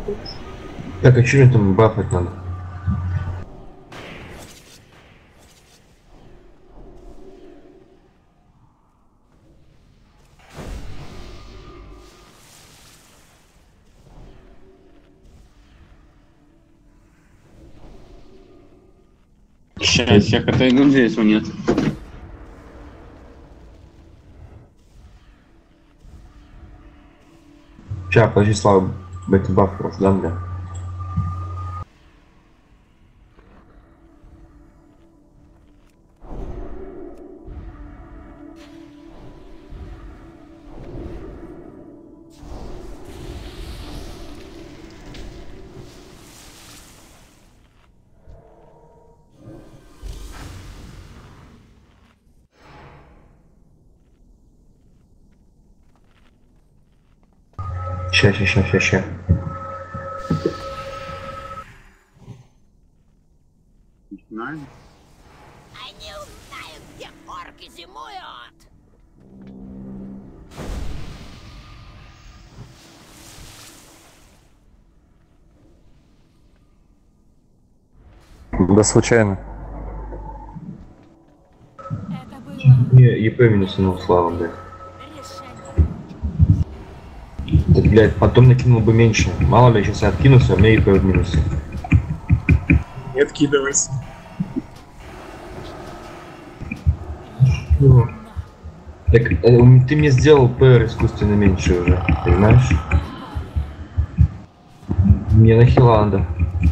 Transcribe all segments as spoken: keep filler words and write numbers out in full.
Так, а что там бафать надо? Сейчас всех отойду, здесь его нет. Сейчас, подожди, Слава, эти баф просто дам, бля. Ща, ща, ща, ща, ща. Начинаем. Они узнают, где орки зимуют! Да случайно. Это было Не, ЕП минусанул Слава, блядь. решение. Так, блядь, потом накинул бы меньше. Мало ли, сейчас я откинулся, а у меня ЕП в минусе. Не откидывайся. Ну. Так, э, ты мне сделал ПР искусственно меньше уже, понимаешь? Мне на хила надо.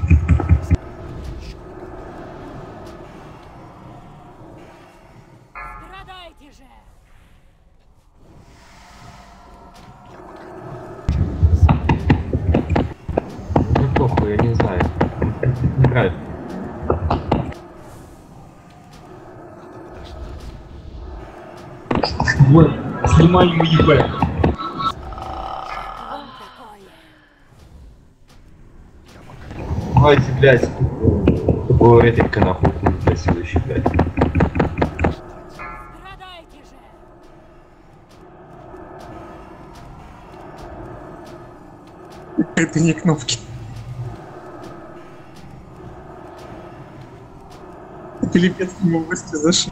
Страдайте же! Ну похуй, я не знаю. Не нравится. Вот, снимай ему ЕП. Вам такое. Давайте, блядь. Такого ретрика нахуй, блядь, следующий, блядь. Страдайте же! Это не кнопки. Это лепец ему в гости зашел.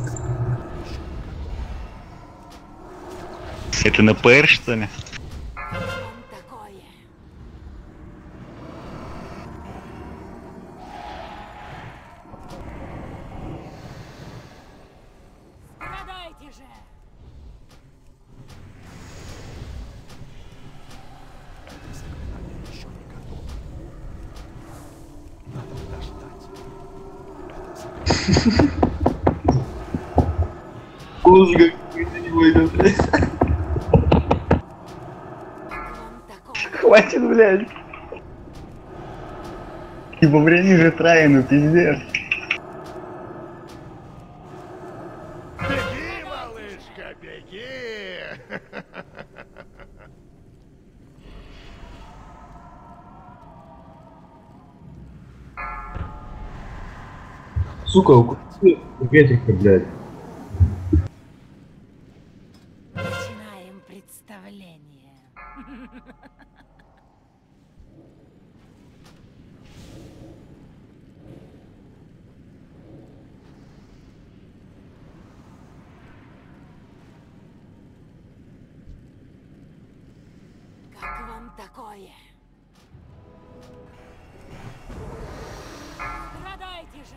Это на ПР, что ли? Вам такое. Страдайте же! Боже, как ты не выйдет, блядь. Вам такое. Хватит, блядь. И во время же траину, пиздец. Беги, малышка, беги! Сука, укусил ретрика, блядь. Начинаем представление. Как вам такое? Страдайте же!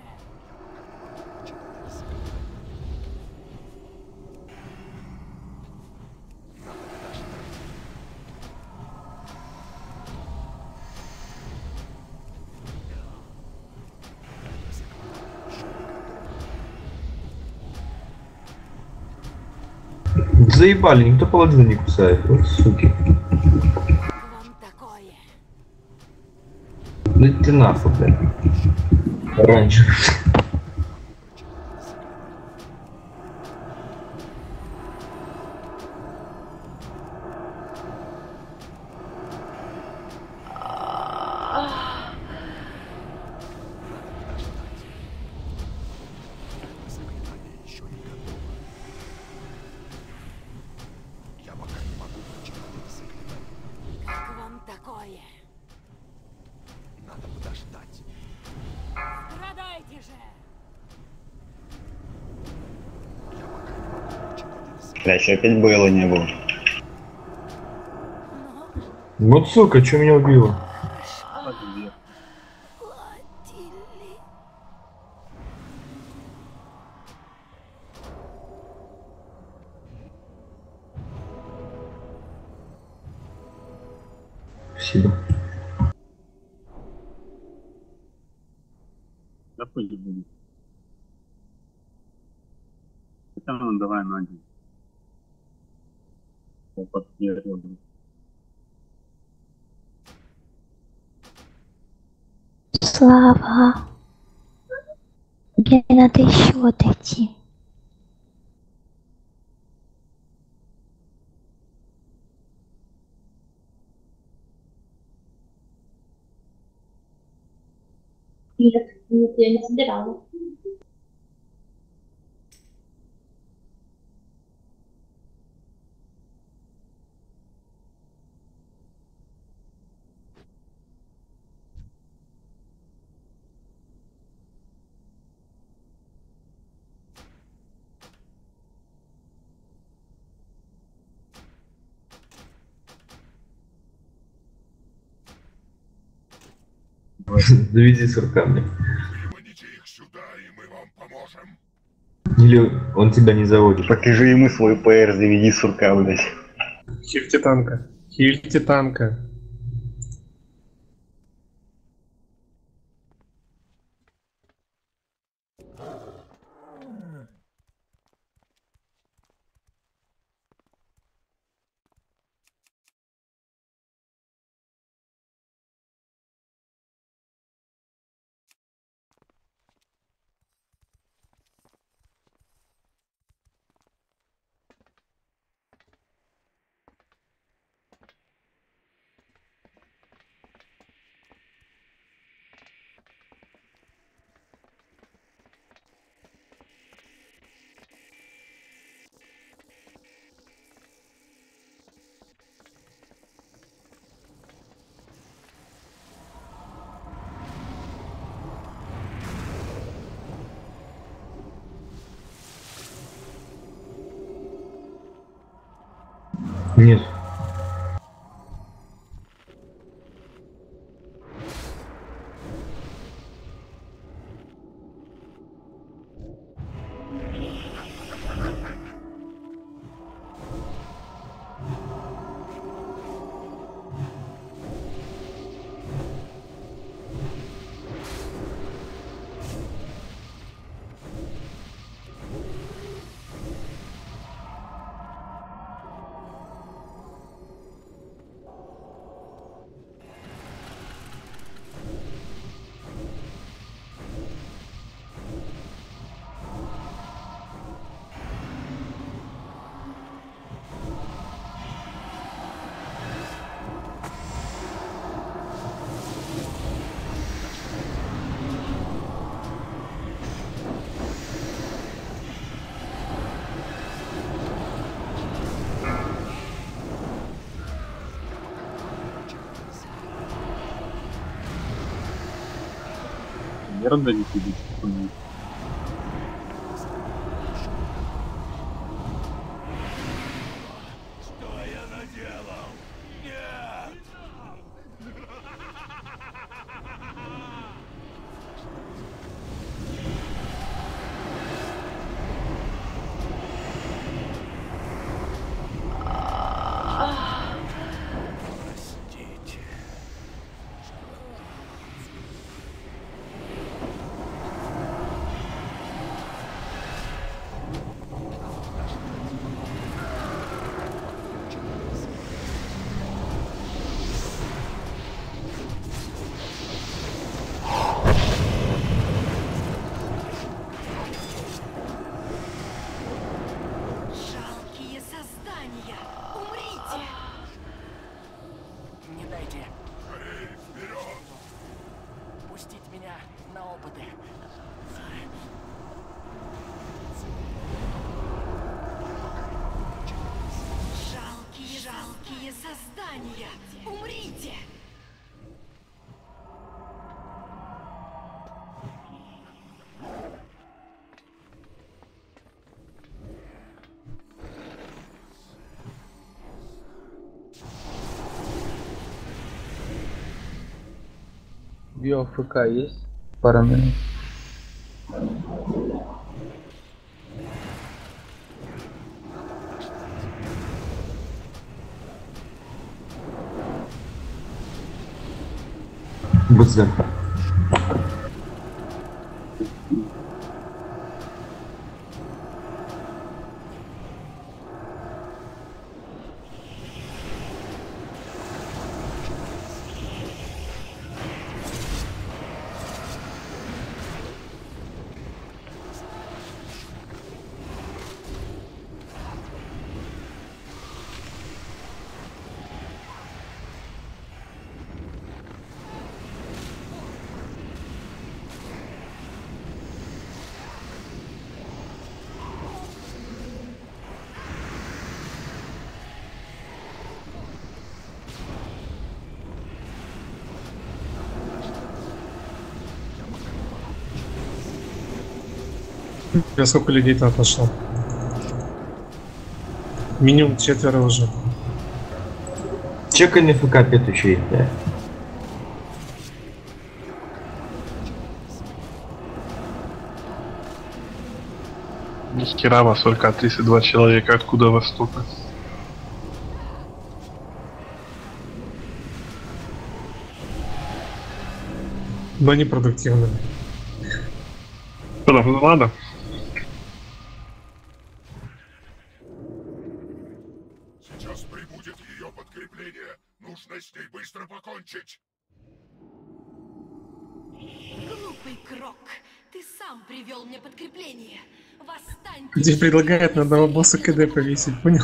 Заебали, никто паладина не кусает. Вот суки. Как вам такое? Ну ты нахуй, блядь. Раньше. Как вам такое? Бля, еще опять Бейла не было. Вот сука, что меня убило? Платили. Спасибо. Да пусть будет. Хотя ну давай на один. Опыт первый. Слава. Мне надо еще отойти. Нет, нет, я не собирала. Доведи сырка мне. Приводите их сюда, и мы вам поможем. Или он тебя не заводит. Покажи ему свой ПР, заведи сурка, блядь. Хильте танка. Хильте танка. Нет. Верно ли ты будешь? Что я наделал? Нет! Простите. Жалкие создания! Умрите! Не дайте Скорей, вперед! пустить меня на опыты. Жалкие, жалкие создания! Умрите! Био ФК есть? Пара минут. БЗ. Я сколько людей там отошло? Минимум четверо уже. Чекай на ФК пятучей, да. Нихера вас только тридцать два человека, откуда вас столько? Но они продуктивны. Правда надо? Сейчас прибудет ее подкрепление. Нужно с ней быстро покончить. Глупый Крок, ты сам привел мне подкрепление. Восстань. Где предлагает на одного босса КД повесить, понял?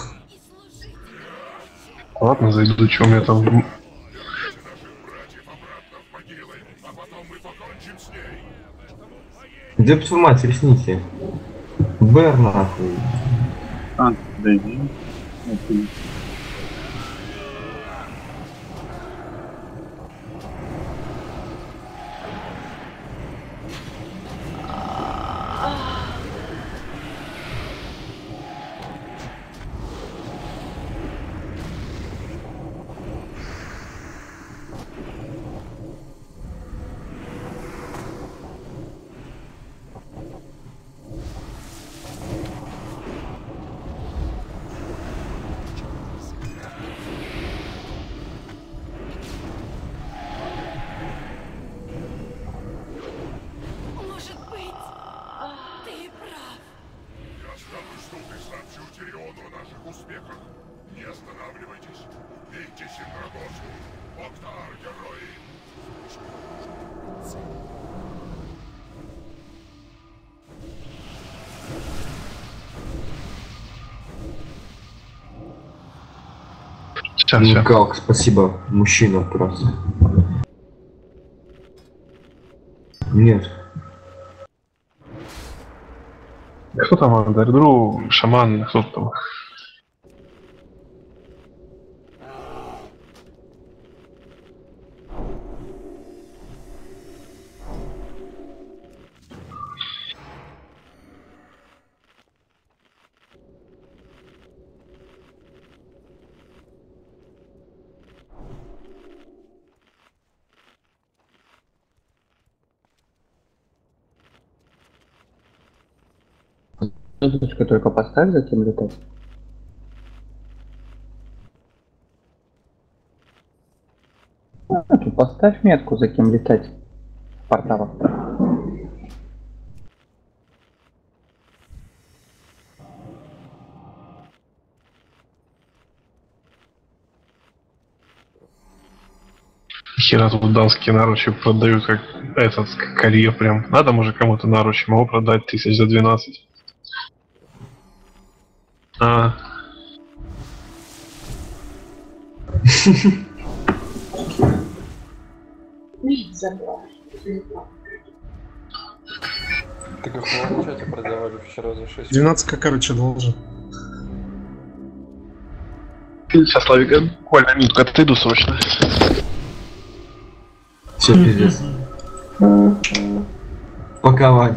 Ладно, зайду, что у меня там... Наших братьев обратно в могилы, а потом мы покончим с ней. Где бы мать, ресните? Бэр нахуй. А, дойди. Окей. Может быть, ты прав. Я останусь тут и сообщу Тириону о наших успехах. Не останавливайтесь. Убейте Синдрагосу. Октар, герои. Сейчас, сейчас. Как, спасибо, мужчина просто. Нет. Кто там? Дардру, шаман, кто там? Точку только поставь, затем летать. А, тут поставь метку, за кем летать. В порталах. Хера тут дамские наручи продают, как этот, как колье прям. Надо, может, кому-то наручи, могу продать тысяч за двенадцать. А. Так их в чате продавали вчера за шесть. двенадцать к, короче, должен. Сейчас, Славик, буквально минутку отойду срочно. Все, пиздец. Паковать.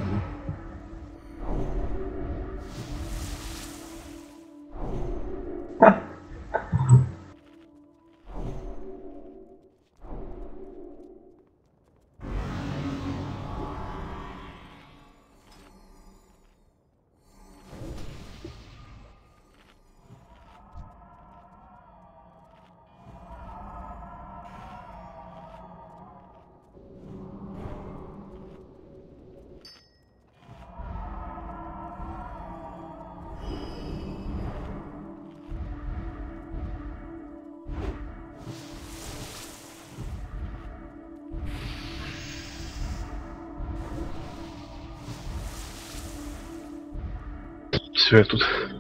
Все, я тут.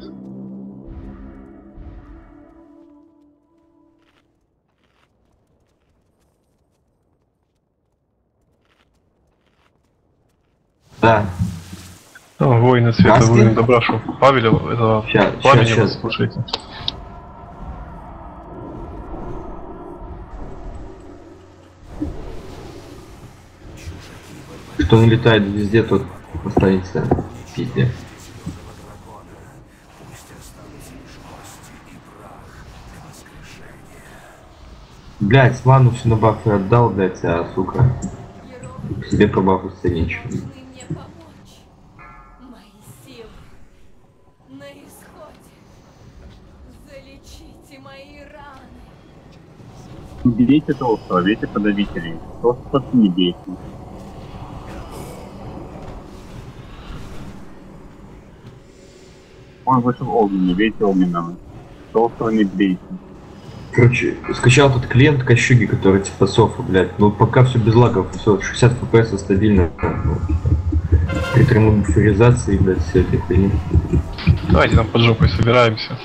Да. О, воины света, Маски? воины добра, шо Павеля, этого Ща, пламени ща, вас ща. слушайте. Кто не летает везде, тот останется в пизде. Блять, ману все на бафы отдал, блять, а сука. Себе по бафу нечего. Вы мне помочь. Мои силы на исходе. Залечите мои раны. Бейте толстого, бейте подавителей. Толстого не бейте. Он вышел огненный, бейте огненного. Толстого не бейте. Короче, скачал тут клиент Кощуги, который типа софа, блядь. Ну пока все без лагов, все шестьдесят эф пи эс стабильно. Ну, при термобуферизации, блядь, все этой хуйни. Давайте там под жопой собираемся.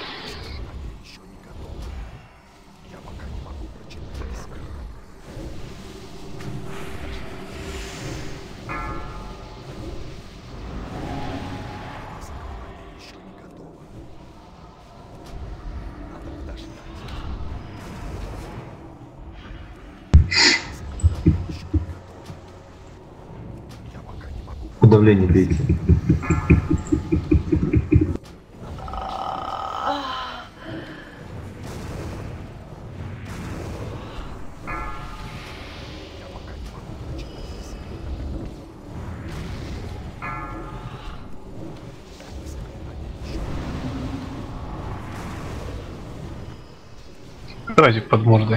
Подавление бейте. Разик под мордой.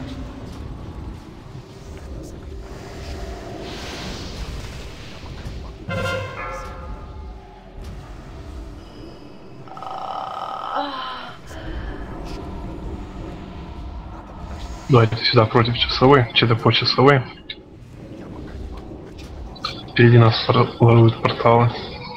Давайте сюда против часовой, что-то по часовой. Впереди нас воруют порталы.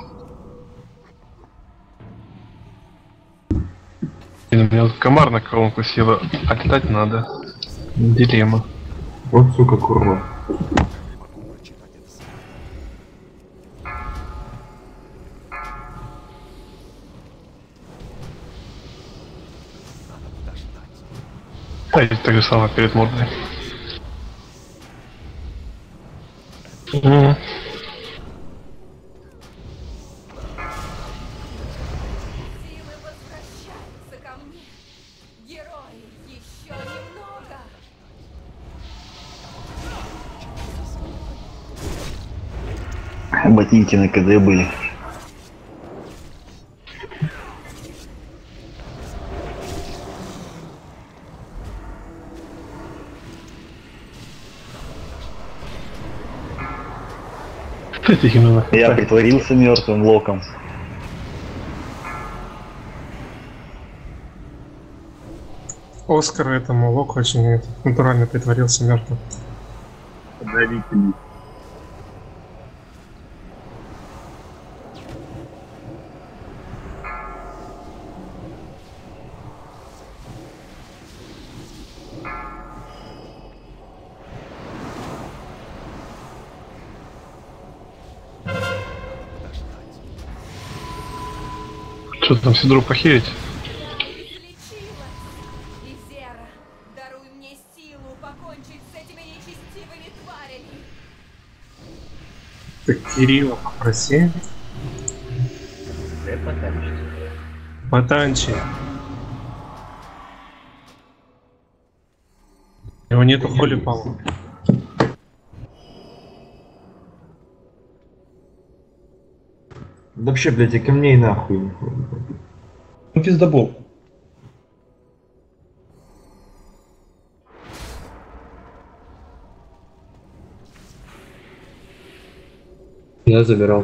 И у меня тут комар на колонку села, а летать надо. Дилемма. Вот сука курва. Да, и так же самое перед мордой. М. Силы возвращаются ко мне. Герои, еще немного. Ботинки на КД были. Кстати, именно. Я притворился мертвым локом. Оскар этому Локу очень это, натурально притворился мертвым. Подавителей. Что там Сидру похерить? Излечила. Изера, даруй мне силу покончить с этими нечестивыми тварями. Так Кирилла попроси. Потанчи. Его нету в холле, по-моему. Да вообще, блядь, и ко мне и нахуй. Ну пиздобол. Я забирал.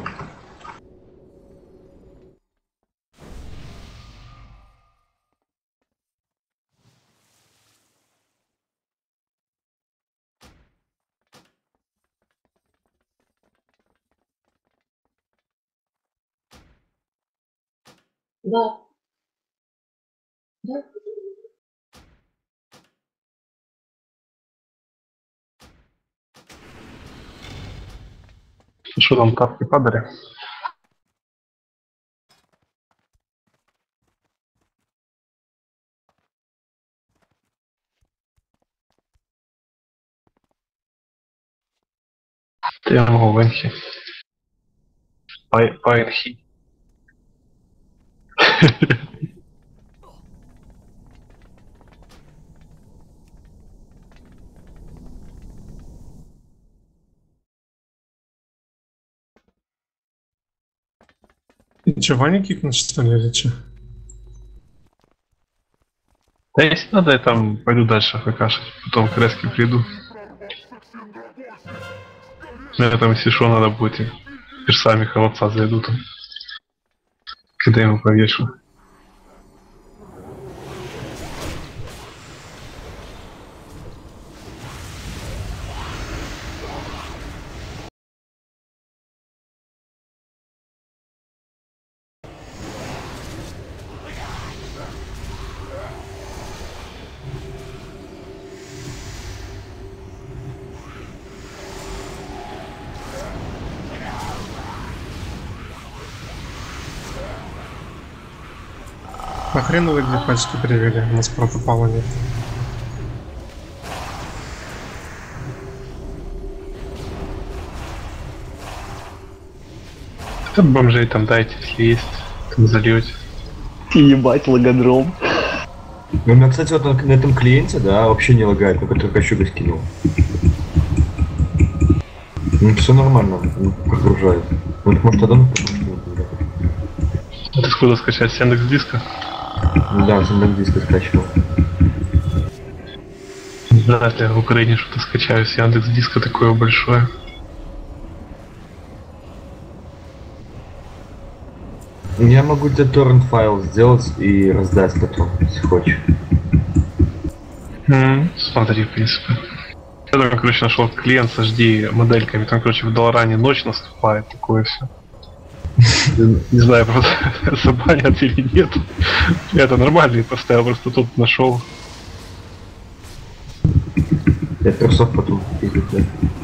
Да. Да. Что там, тапки падали? Ты могу ванхи. Пай, пайнхи. И че, Ваня кикнуть, что ли, или че? Да если надо, я там пойду дальше хакашить, потом к резке приду. Мне там, если что, надо будет и персами холодца зайду там. Когда ему повешу. А хрен вы две пачки привели, у нас протопала нет. Там бомжей там дайте, если есть, там зальете. Ебать, логодром. Ну, у меня, кстати, вот на, на этом клиенте, да, вообще не лагает, только только щука скинул. Ну, все нормально, ну, прогружает. Вот, может, тогда ну, потому что не прогружает. Это скуда скачать? С Яндекс Диска? Да, с Яндекс Диска скачивал. Не знаю, если я в Украине что-то скачаю с Яндекс Диска такое большое. Я могу тебе торрент файл сделать и раздать потом, если хочешь. Mm, смотри, в принципе. Я там, короче, нашел клиент с эйч ди модельками. Там, короче, в Долоране ночь наступает, такое все. Не знаю, просто забанят или нет. Это нормальный поставил, просто тут нашел. Я трусов потом пиздит, да.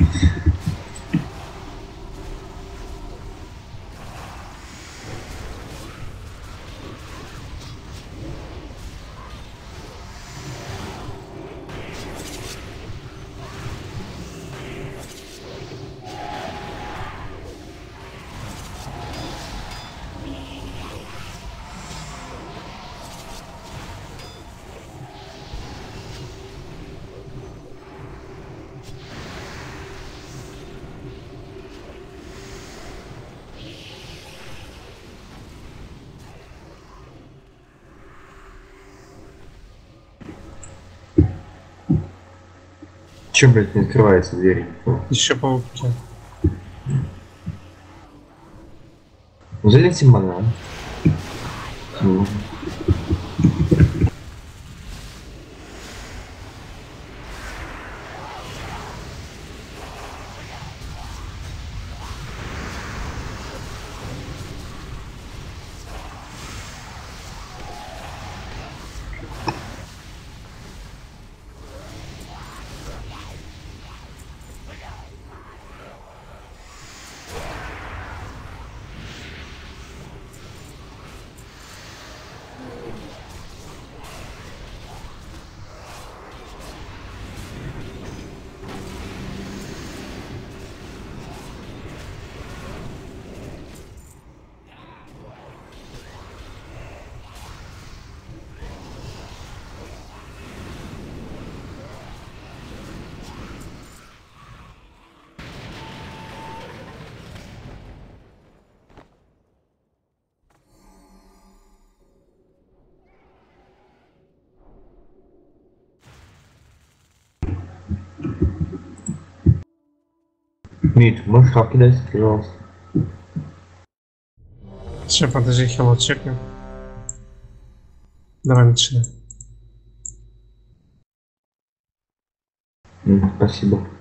Че, блядь, не открывается дверь? Еще пауки. Ну, залейте мана. Ну. Мид, можешь шапки дать, пожалуйста? Сейчас, подожди, хило чекнем. Давай начинай. М, спасибо.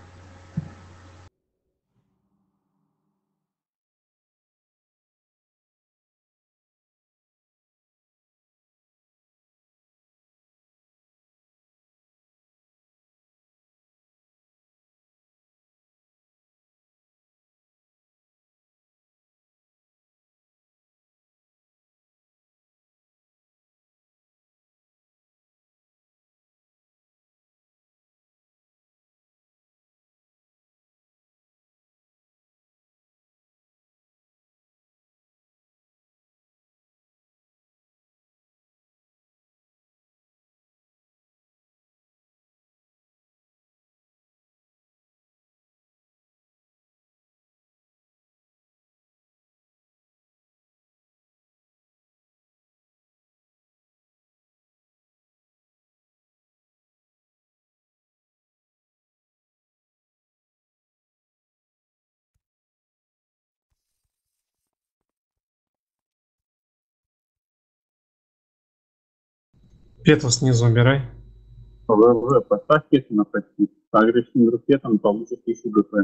Пету снизу убирай. ВВ, поставь пету на почти. Агрессивным ракетом получит тысячу ГП.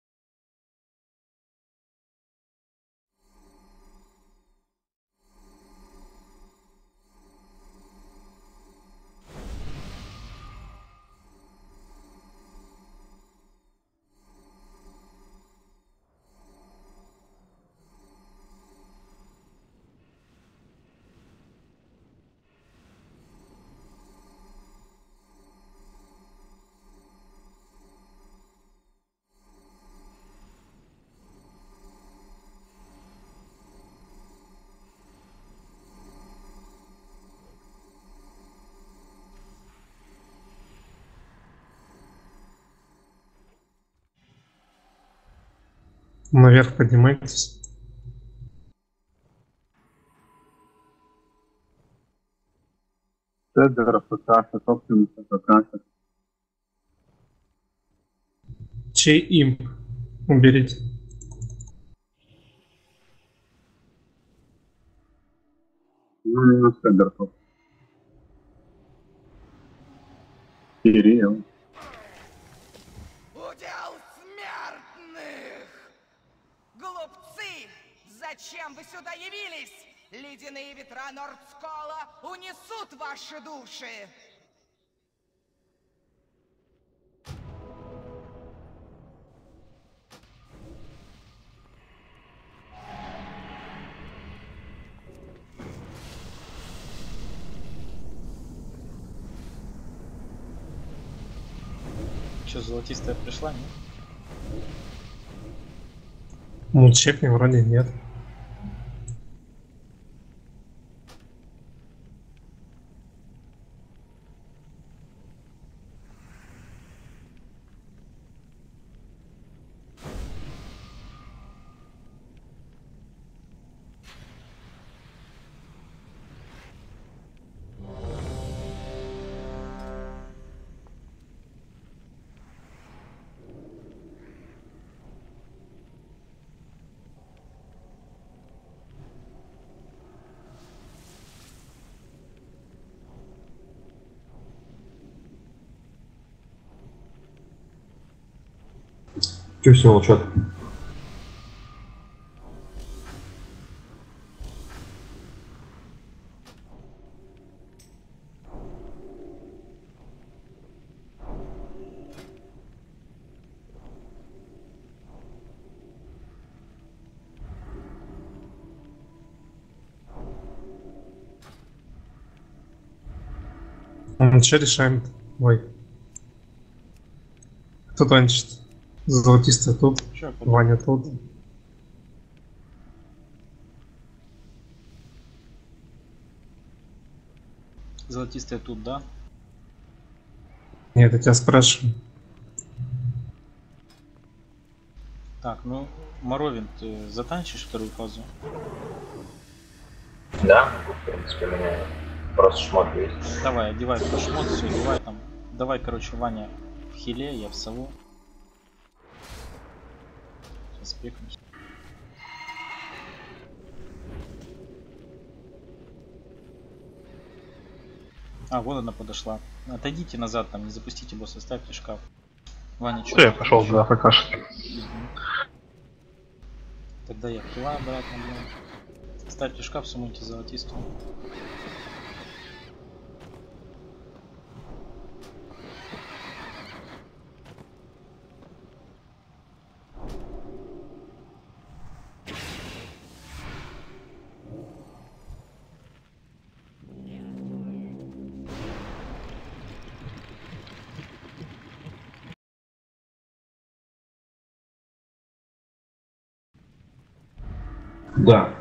Наверх поднимайтесь. Цедер, ФК, собственность ФК. Чей имп? Уберите. Ну, именно Цедер. Кирилл. Удел смертных! Глупцы! Зачем вы сюда явились? Ледяные ветра Нордскола унесут ваши души! Че, золотистая пришла, нет? Ну, чекни, вроде нет. Че все молчат? Что решаем? Ой. Кто танчит? Золотистый тут, Чё, Ваня тут. Золотистая тут, да? Нет, я тебя спрашиваю. Так, ну, Моровин, ты затанчишь вторую фазу? Да, в принципе, у меня просто шмот есть. Давай, одевай про шмот, все, одевай там. Давай, короче, Ваня в хиле, я в сову. Сейчас пекнусь. А, вот она подошла. Отойдите назад, там, не запустите босса, ставьте шкаф. Ваня, что? Я пошел за АФКшки. Тогда я хила обратно, блин. Ставьте шкаф, суммуйте золотистую. Да.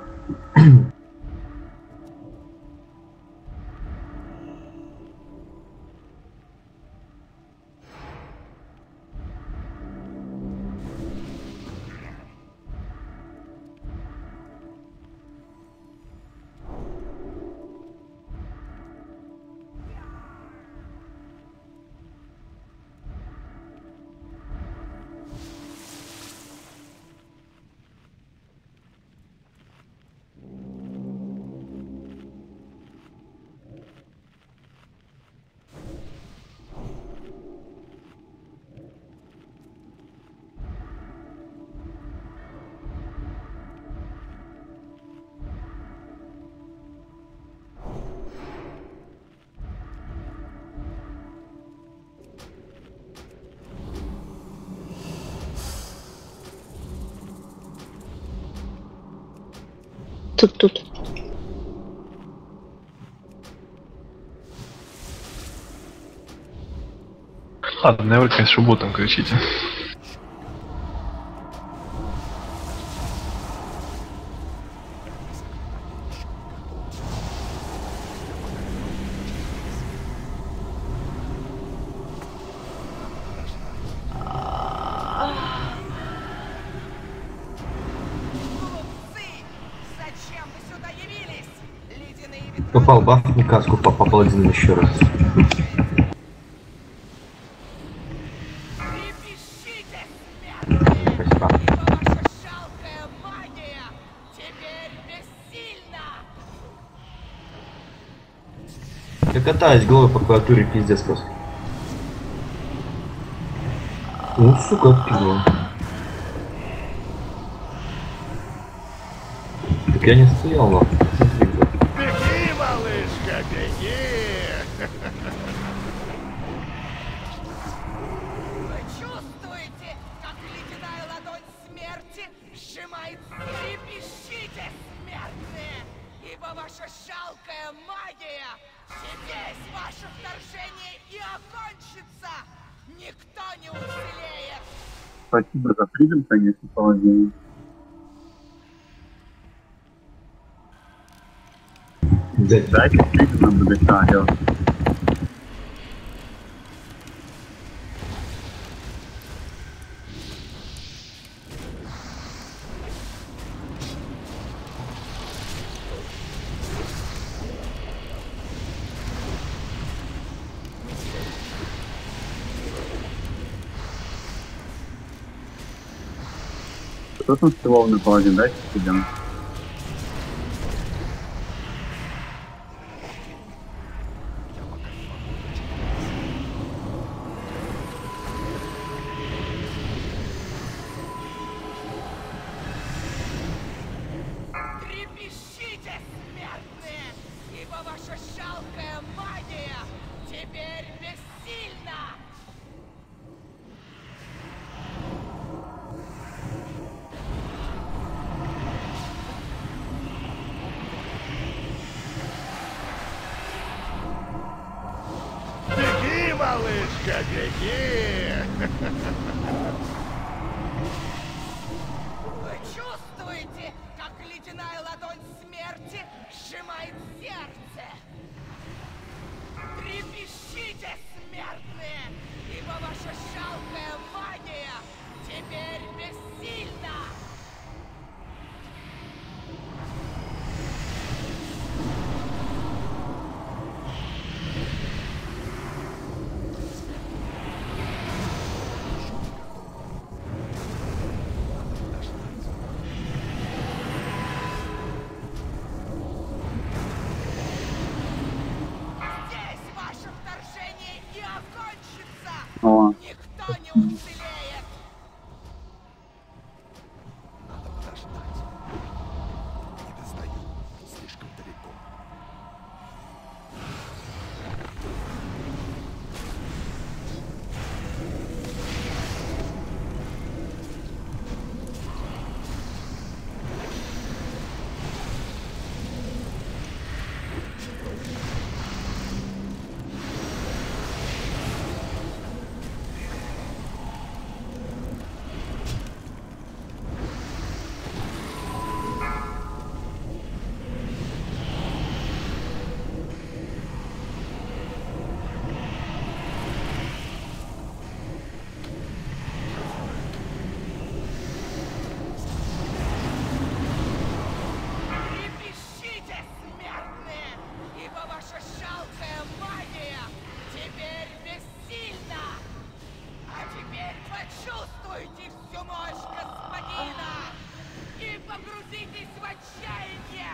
Тут, тут. Ладно, не выкай, шуботом кричите. Попал баф, каску попал один еще раз. Я катаюсь головой по клавиатуре, пиздец просто. Ну, сука, пиво. Так я не стоял, но. Беги, малышка, беги! Вы чувствуете, как ледяная ладонь смерти сжимает? Трепещите, смертные, ибо ваша жалкая магия здесь ваше вторжение и окончится. Никто не уцелеет. Спасибо за призм, конечно, положение. Дайте призм на БДК, алё. Кто там стиловный паладин, дайте себе. Трепещите, смертные, ибо ваша жалкая магия теперь бессильна. Беги, малышка, беги! Вы чувствуете, как ледяная ладонь смерти сжимает сердце? Трепещите, смертные, ибо ваша жалкая магия теперь бессильна! Здесь ваше вторжение и окончится! О. Никто не уцелеет! Надо подождать. Не достаю. Слишком далеко. Трепещите, смертные, ибо ваша жалкая магия теперь бессильна! А теперь почувствуйте всю мощь господина и погрузитесь в отчаяние!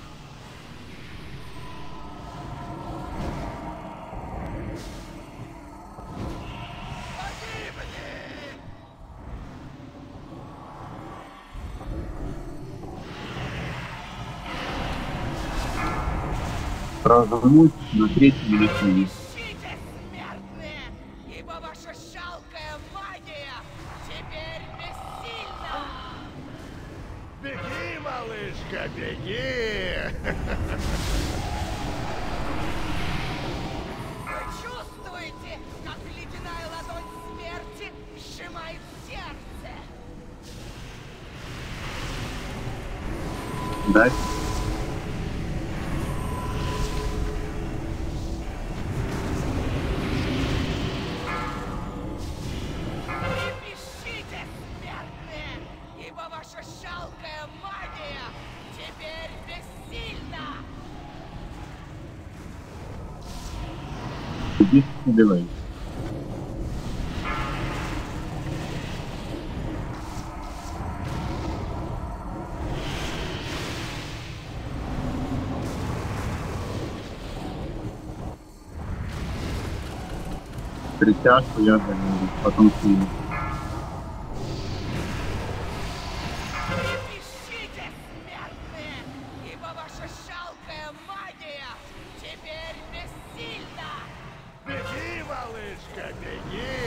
Погибни! Развернуть на третий минуте. Трепещите, смертные, ибо ваша жалкая магия теперь бессильна! Беги, малышка, беги! Вы чувствуете, как ледяная ладонь смерти сжимает сердце? Дай. Трепещите, смертные, ибо ваша жалкая магия теперь бессильна! Иди, убивай. Притяжку я залезу, потом сниму. Трепещите, смертные, ибо ваша жалкая магия теперь бессильна! Беги, малышка, беги!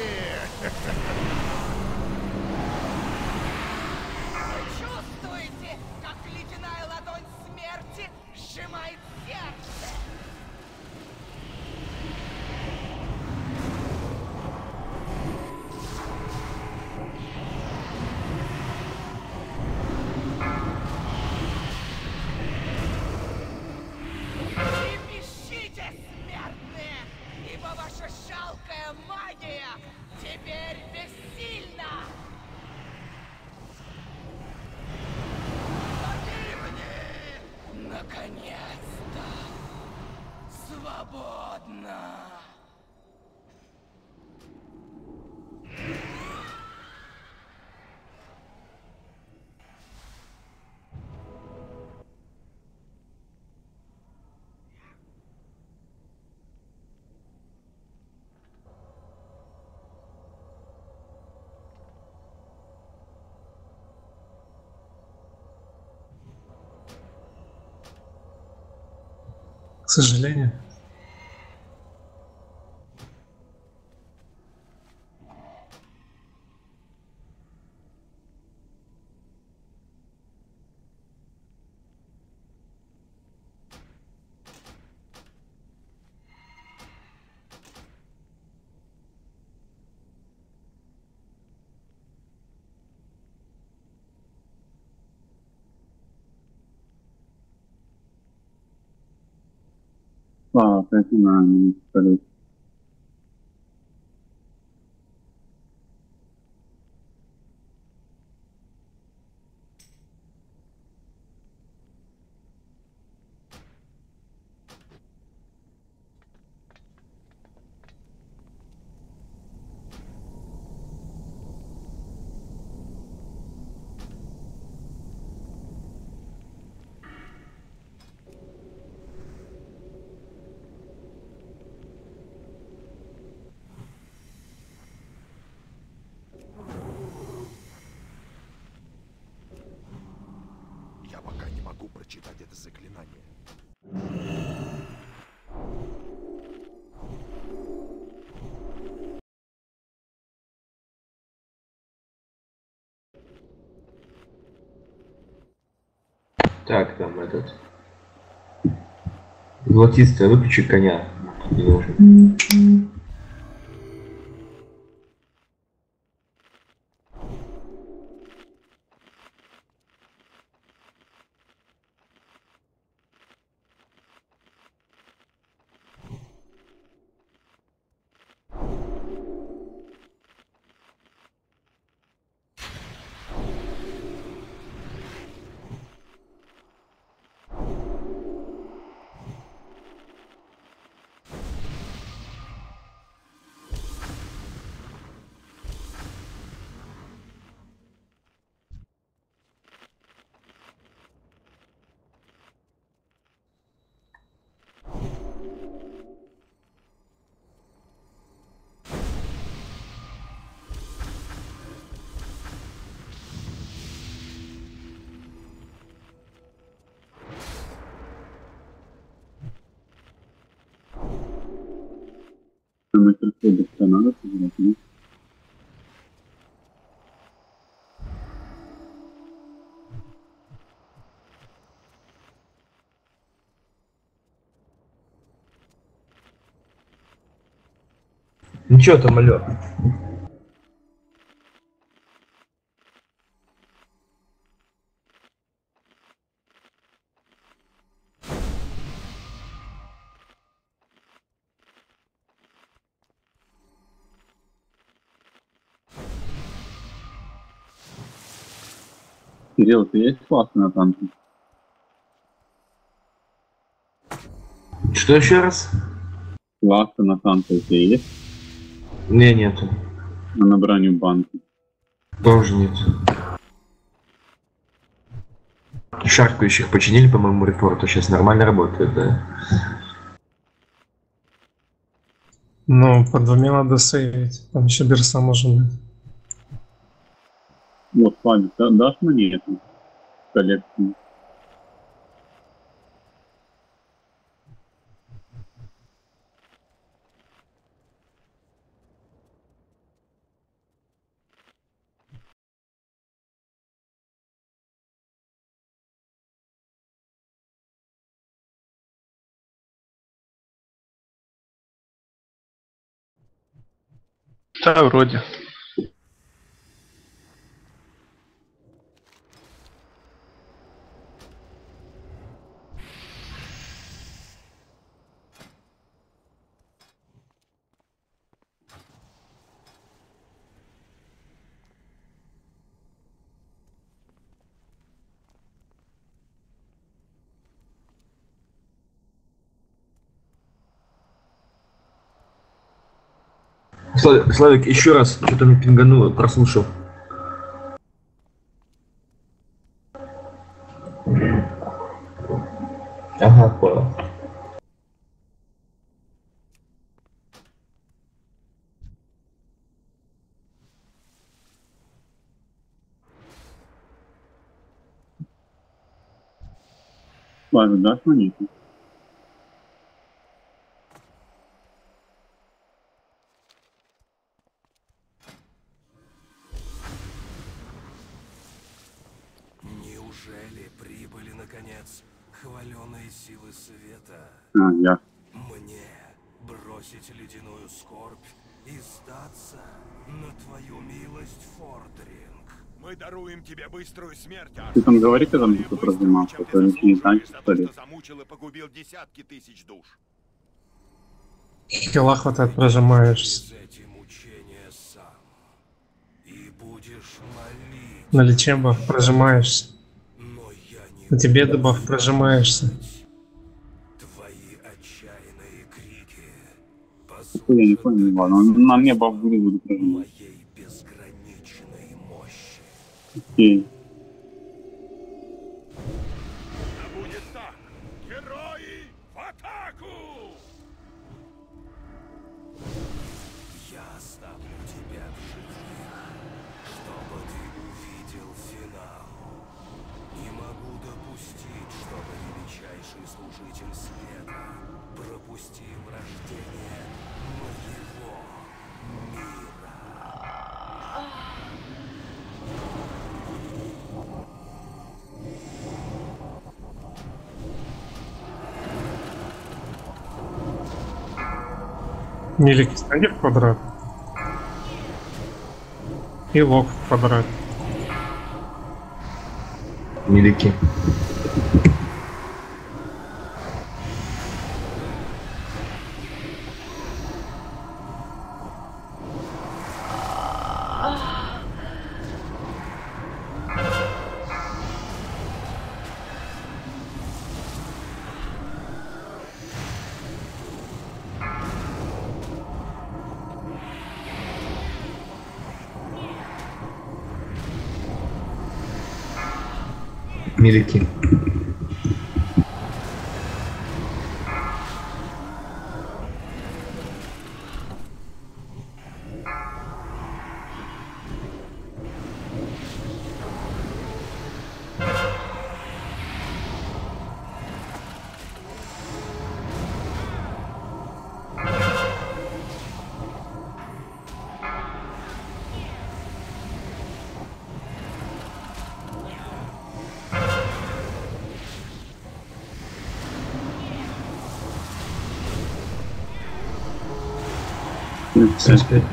Вы чувствуете, как ледяная ладонь смерти сжимает сердце? Трепещите, смертные, ибо ваша жалкая магия теперь бессильна! Погибни! Наконец-то! Свободно! К сожалению. А, опять не надо, не пистолет. Я пока не могу прочитать это заклинание. Так, там этот... Золотистая, выключи коня. Не нужен. Мастерство быстро надо собирать, нет? Ну чё там, алё? Кирилл, ты есть классный на танке? Что еще раз? Классы на танке у тебя есть? Не, нету. На набранию банки. Тоже нет. Шаркающих починили, по-моему, рефорту. Сейчас нормально работает, да? Ну, по двумя надо сейвить. Там еще берса может быть. Вот, Славик, да, дашь мне эту коллекцию? Да, вроде. Славик, Славик, еще раз, что-то мне пингануло, прослушал. Ага, понял. Славик, дашь мне? Неужели прибыли, наконец, хваленые силы света? А, я. Мне бросить ледяную скорбь и сдаться на твою милость, Фордринг. Мы даруем тебе быструю смерть, Арс. Ты там говори, ты там что-то разнимался, то ничего не танки, что ли? Замучил и погубил десятки тысяч душ. Хила хватает, прожимаешься. На лече баф прожимаешься. На тебе дебаф прожимаешься. Я не понял, ладно, на мне баф будет, буду прожимать. Окей. Да будет так! Герои в атаку! Я оставлю тебя в живых, чтобы ты увидел финал. Не могу допустить, чтобы величайший служитель света пропустил рождение моего мира. Милики станет в квадрат. И лог в квадрат. Милики. Милики. семьдесят пять.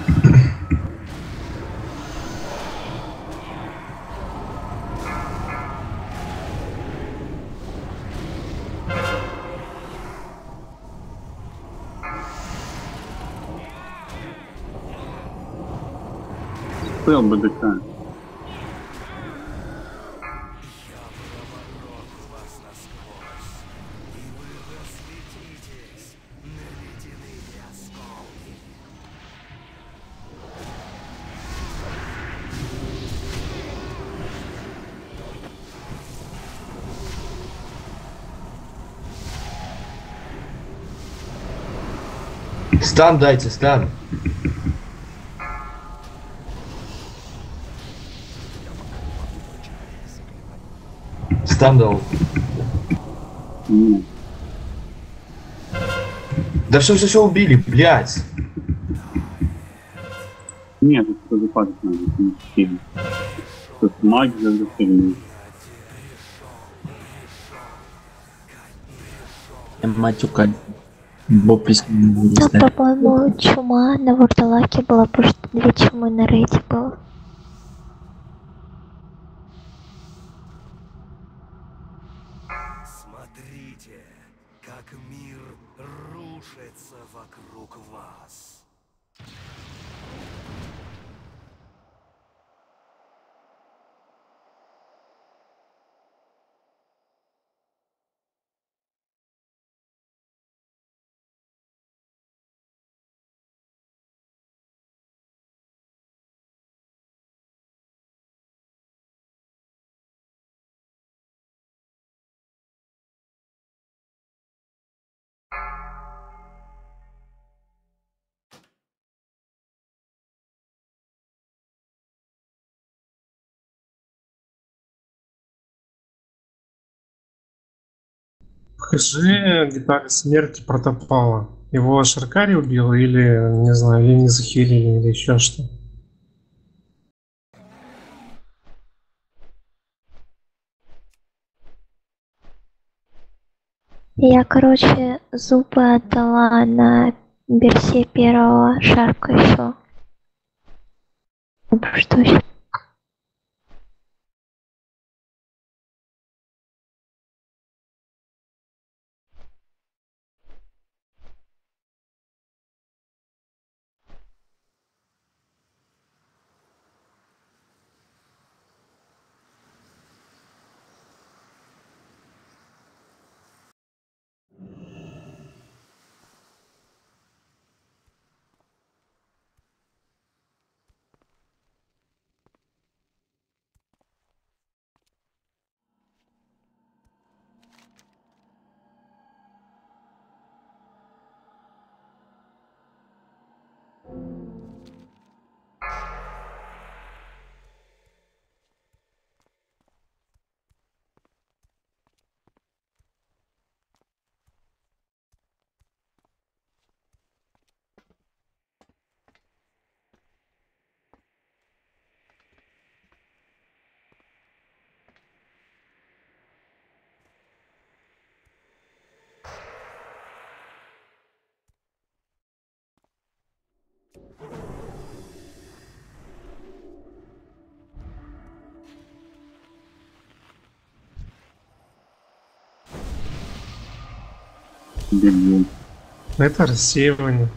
Стоял БДК. Стан дайте, стан. Стан дал. Нет. Да все, все, все убили, блядь. Нет, это западать надо, не сильно. Тут маги загрузили. Матюка. Бопис не Там, по-моему, чума на вурдалаке была, потому что две чумы на рейде было. Смотрите, как мир рушится вокруг вас. Покажи гитаре смерти протопала. Его Шаркари убил или, не знаю, или не захилили, или еще что. Я, короче, зубы отдала на берсе первого шарка еще. Что еще? Бегу. Это рассеивание.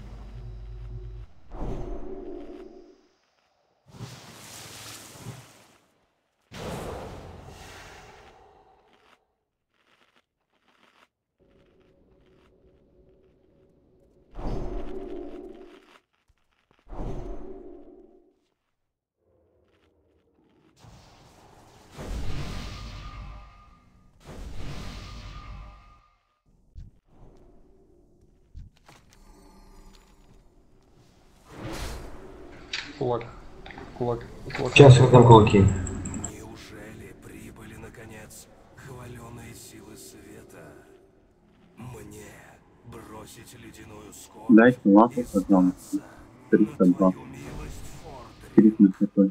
Кулак. Кулак. Кулак. Сейчас вот там кулаки. Неужели прибыли, наконец, хваленые силы света? Мне бросить ледяную скорбь? Дайте лапу, пожалуйста. триста два. триста такой.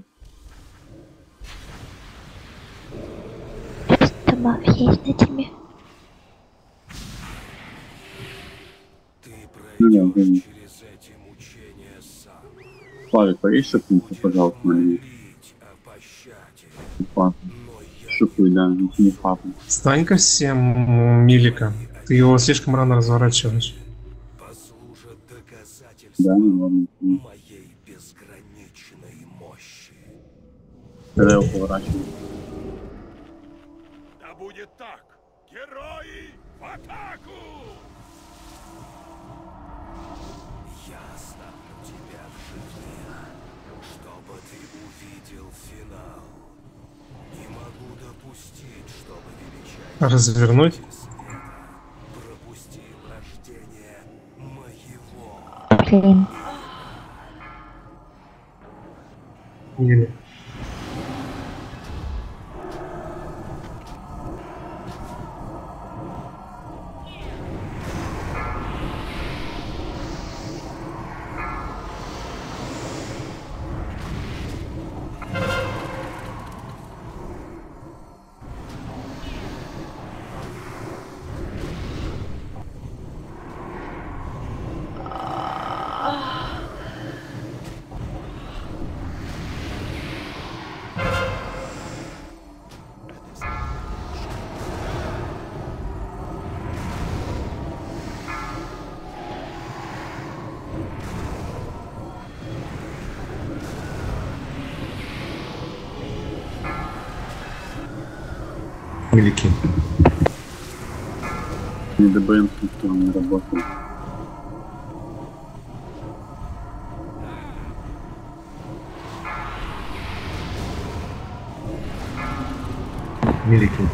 Добавь есть на тебе. Ты Ну, да, пройдешь да. через эти мучения. Славик, повесь шипнуться, пожалуйста, на меня. Шипуй, да, не папа. Стань-ка всем Милика. Ты его слишком рано разворачиваешь. Да, ну ладно. Моей безграничной мощи. Когда его поворачиваю. Да будет так! Герои в атаку! Я оставлю тебя в живых, чтобы ты увидел финал. Не могу допустить, чтобы величайший Развернуть? света пропустил рождение моего. Блин. Или... Великий. Не ДБМ не работает. Великий.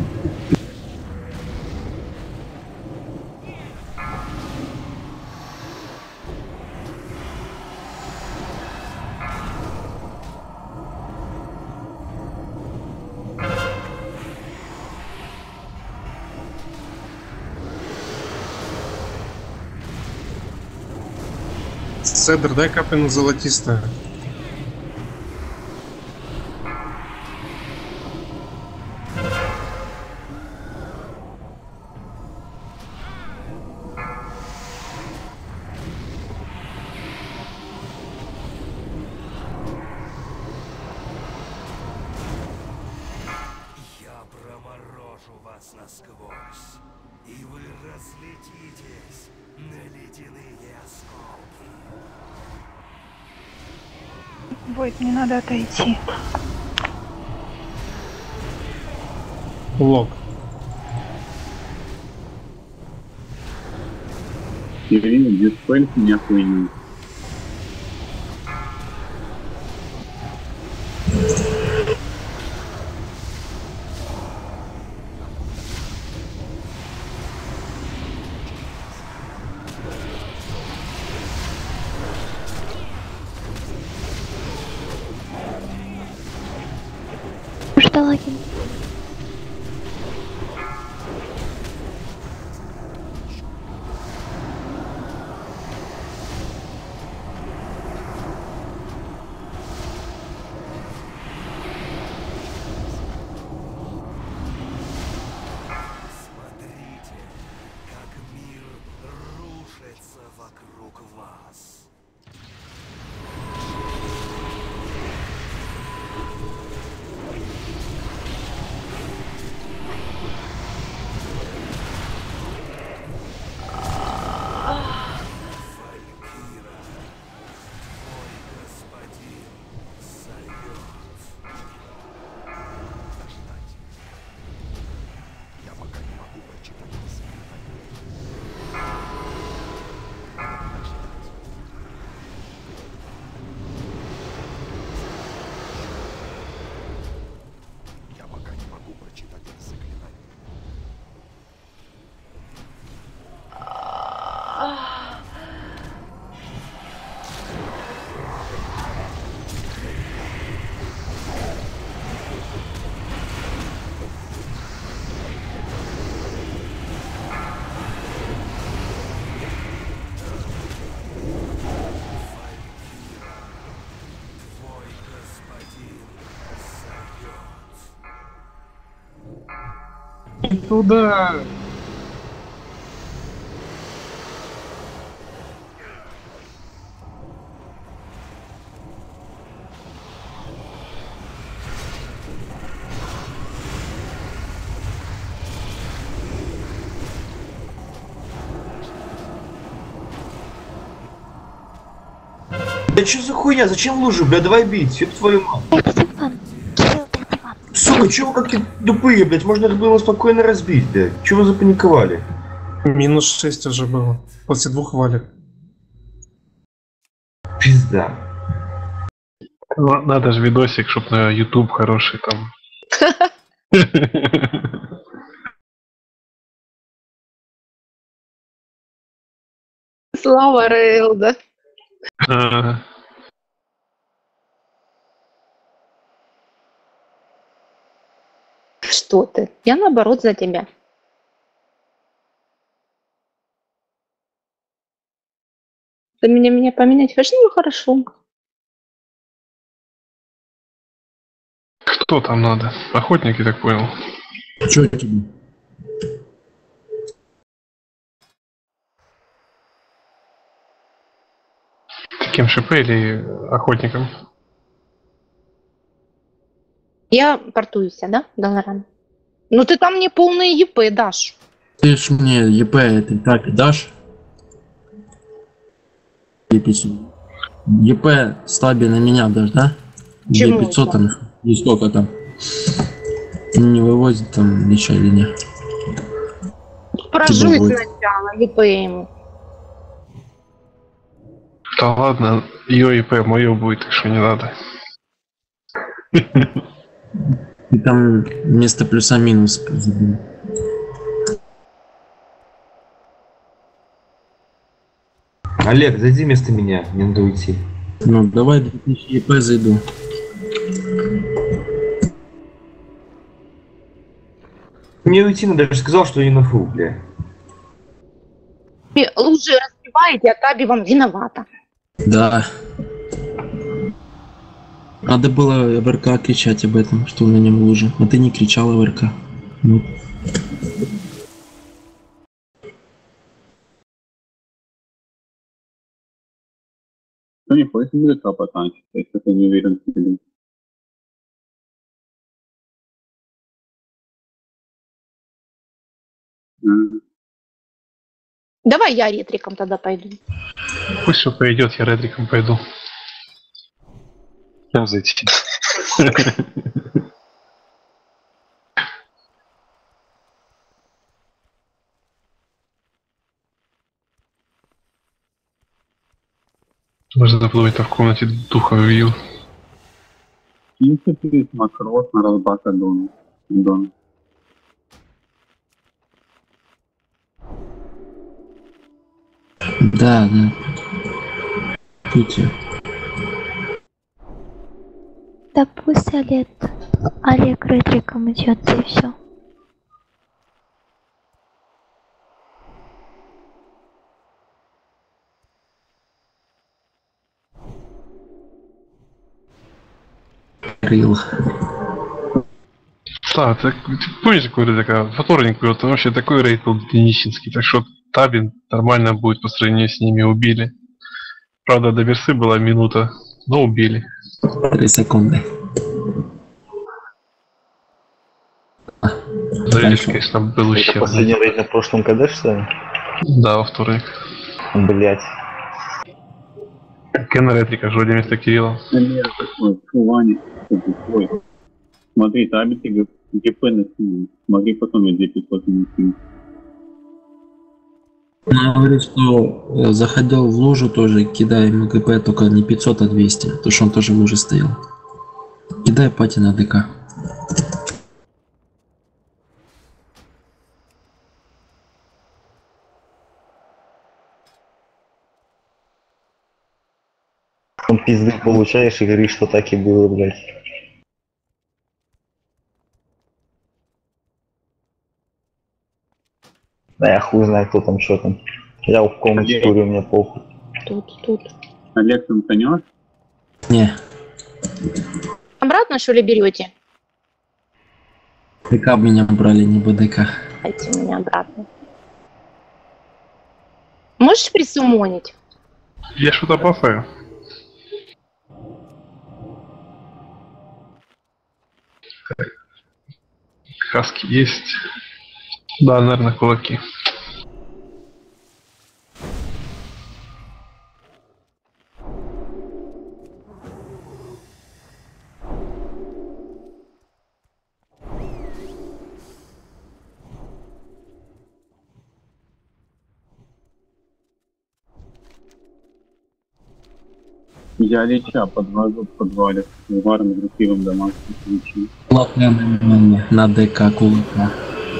Седр, дай капельну золотистое. Я проморожу вас насквозь, и вы разлетитесь на ледяные осколки. Войт, мне надо отойти. Лог. Ирина, диспенс не охуенный. Вурдалаки. Смотрите, как мир рушится вокруг вас. Валькира, твой господин зовет. Подождать. Я пока не могу прочитать Я пока не могу прочитать это заклинание. Твой господин зовет. Туда. Да что за хуйня? Зачем лужи, бля, давай бить, ёб твою мать. Сука, чего вы как тупые, блядь, можно это было спокойно разбить, блядь. Чего вы запаниковали? Минус шесть уже было, после двух валик. Пизда. Ну, надо же видосик, чтоб на YouTube хороший там. Слава Рейл, да? Ага. Что ты? Я наоборот за тебя. Ты меня, меня поменять хочешь? Ну, хорошо. Кто там надо? Охотники, так понял. Чё тебе? Таким ШП или охотником? Я портуюсь, да, Долоран? Ну ты там мне полные ЕП дашь. Ты ж мне ЕП ты так и дашь? ЕП стаби на меня даже, да? Чему Где пятьсот это? там, и сколько там? Не вывозит там ничего или нет? Прожуй будет. сначала, ЕП ему. Да ладно, ее ИП мое будет, так что не надо. И там вместо плюса минус забил. Олег, зайди вместо меня, мне надо уйти. Ну давай две тысячи ЕП зайду. Мне уйти надо, я же сказал, что я не на фу, бля. Вы лучше разбиваете, а Таби вам виновата. Да. Надо было в РК кричать об этом, что на нем лужа. А ты не кричала в РК. Ну. Ну, не хочешь будет потанчить, если ты не уверен в себе. М. Давай я ретриком тогда пойду. Пусть все пойдет, я редриком пойду. Кем зайти? Можно заплывать в комнате духа увидел. В принципе, макрос на разбака дона. Дон. Да, да. Пути. Да пусть Олег, Олег ретриком идет и все. Рил. Да, ты, ты помнишь, какой рейд, такая фоторник был, там вообще такой рейд был денищенский, так что Табин нормально будет по сравнению с ними, убили. Правда, до версы была минута, но убили. Три секунды. Зрелищ, конечно, был Это ущербный. последний рейд на прошлом КД, что ли? Да, во вторник. Блять. Кен ретрика, вроде вместо Кирилла. Нет, такой, Ваня, такой. Смотри, табите ГП на синем. Смотри, потом я две пятьсот на синем. Он говорит, что э, заходил в лужу тоже, кидая МГП, только не пятьсот, а двести. Потому что он тоже в луже стоял. Кидай пати на ДК. Он пизды получаешь и говоришь, что так и было, блять. Да я хуй знаю, кто там, что там. Я в комнате курю, мне похуй. Тут, тут. Олег, ты танешь? Не, Обратно, что ли, берете? ДК меня брали, не БДК. Дайте меня обратно. Можешь присумонить? Я что-то бафаю. Хаски есть. Да, наверное, кулаки. Я Лича подвожу в подвале. Варм с красивым домашним ключом. Кулака на, на ДК кулака.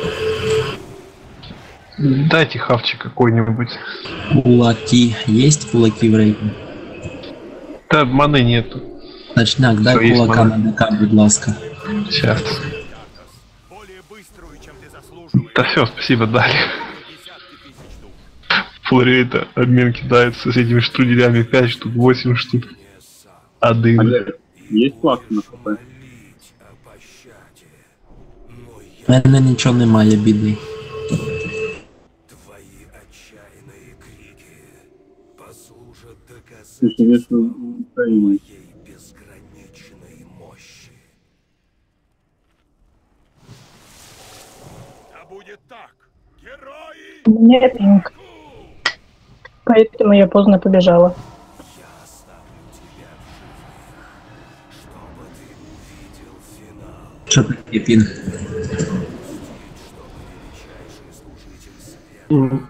Дайте хавчик какой-нибудь. Кулаки. Есть кулаки в рейде? Да, маны нету. Точняк, дай Всё, кулака есть на ДК, будь ласка. Сейчас. Да все, спасибо, дали. Флорейта обмен кидается с этими штруделями пять штук, восемь штук. Один. Олег, есть плакса на хп? У мене нічого немає, бідний. Слушай, если Украина. У меня пинг. Поэтому я поздно побежала. Що таке пінг? М.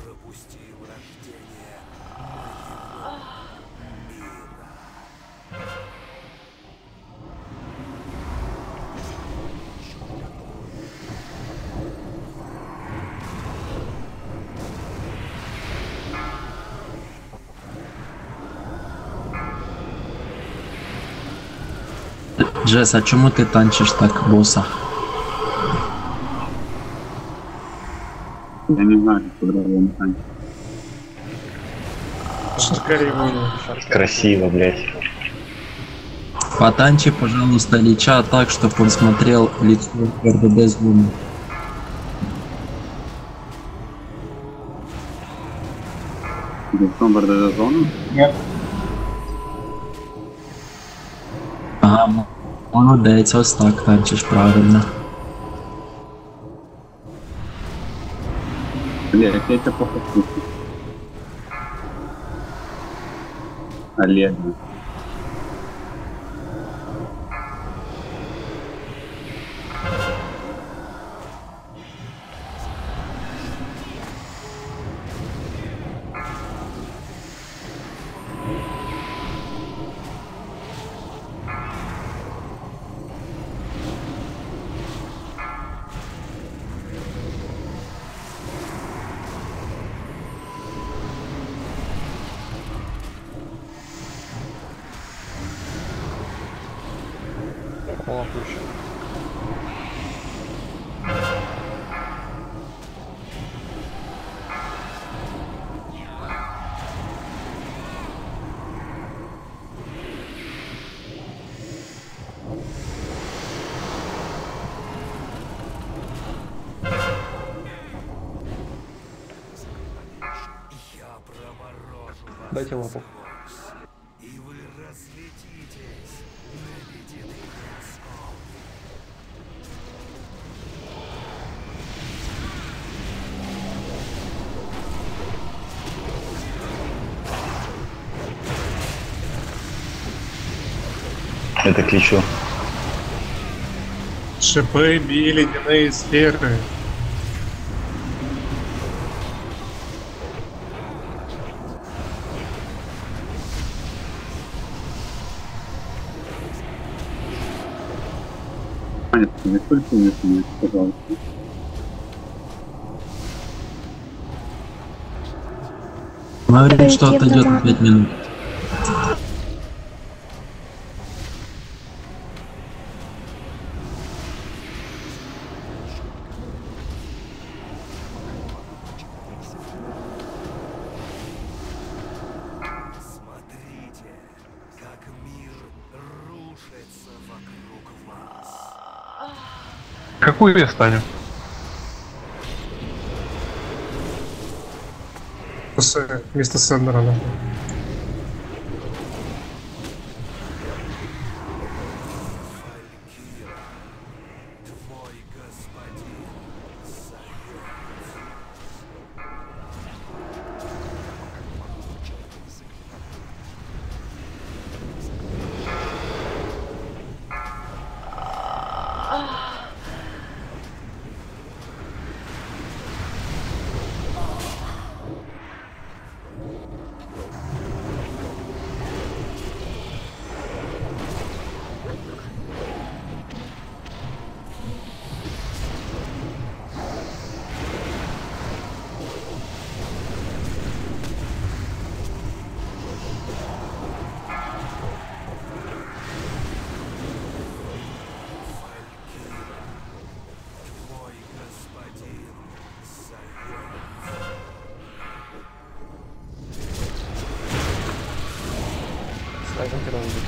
Джес, а чому ти танчиш так, боса? Я не знаю, как по-другому танчить. Шаркари вон. Красиво, блядь. Потанчи, пожалуйста, Лича так, чтобы он смотрел лицо РДД с луны. Лицом в РДД зону? Нет. Ага, молодець, ось так танчиш правильно. Олег, я тебя плохо слышу. Олег. О, ключ. Дайте лапу. Это кличу. Шипы били ледяные сферы. Понятно, не только не снимать, пожалуйста. Говорит, что отойдет на пять минут. Какую я стану? Просто вместо Сендерона. Танки разбит.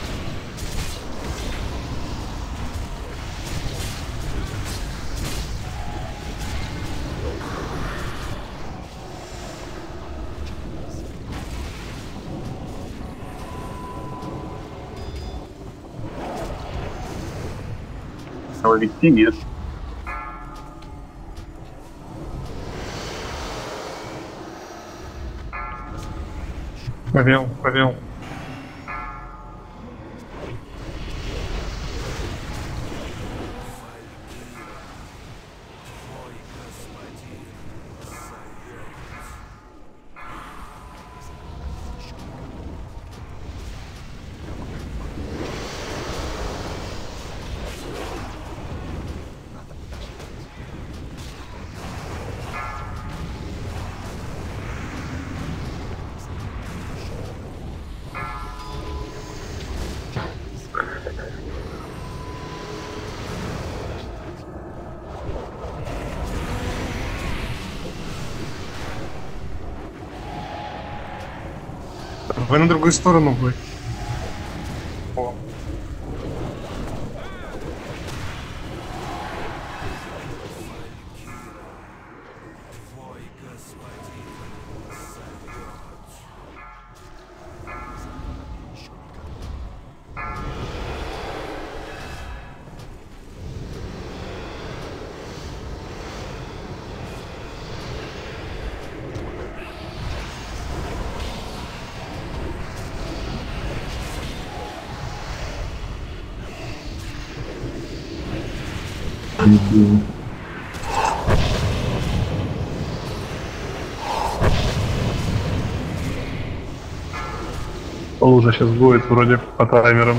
А вести нет. Повел, повел. Вы на другую сторону вы. О. Лужа сейчас будет вроде по таймерам.